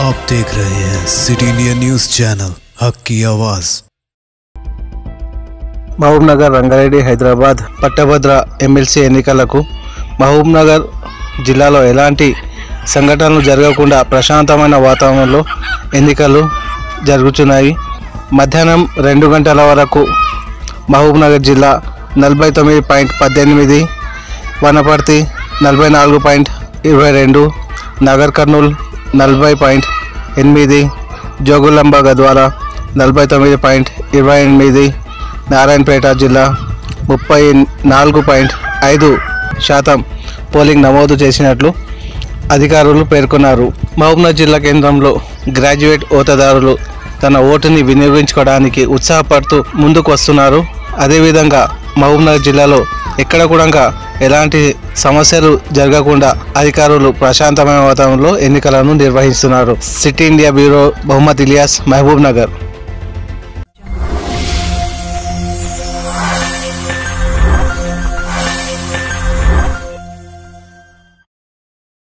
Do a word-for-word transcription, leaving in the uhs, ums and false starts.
आप देख रहे हैं city India news channel Haq ki Awaz. Mahabub Nagar Rangareddy Hyderabad పట్టభద్ర ఎమ్మెల్సీ ఎన్నికలకు మహబూబ్ నగర్ జిల్లాలో ఎలాంటి సంఘటనలు జరగకుండా ప్రశాంతమైన వాతావరణంలో ఎన్నికలు జరుగుతున్నాయి। మధ్యాహ్నం రెండు గంటల వరకు మహబూబ్ నగర్ జిల్లా నలభై తొమ్మిది పాయింట్ పద్దెనిమిది, వనపర్తి నలభై నాలుగు పాయింట్ ఇరవై రెండు, నగర్ కర్నూల్ నలభై పాయింట్ ఎనిమిది, జోగులాంబ గద్వాల నలభై తొమ్మిది పాయింట్ ఇరవై ఎనిమిది, నారాయణపేట జిల్లా ముప్పై నాలుగు పాయింట్ ఐదు శాతం పోలింగ్ నమోదు చేసినట్లు అధికారులు పేర్కొన్నారు। మహబూబ్నగర్ జిల్లా కేంద్రంలో గ్రాడ్యుయేట్ ఓటదారులు తన ఓటుని వినియోగించుకోవడానికి ఉత్సాహపడుతూ ముందుకు వస్తున్నారు। అదేవిధంగా మహబూబ్నగర్ జిల్లాలో ఎక్కడ కూడా ఎలాంటి సమస్యలు జరగకుండా అధికారులు ప్రశాంతమైన వాతావరణంలో ఎన్నికలను నిర్వహిస్తున్నారు। City India bureau Mohammed Ilyas, Mahabub Nagar.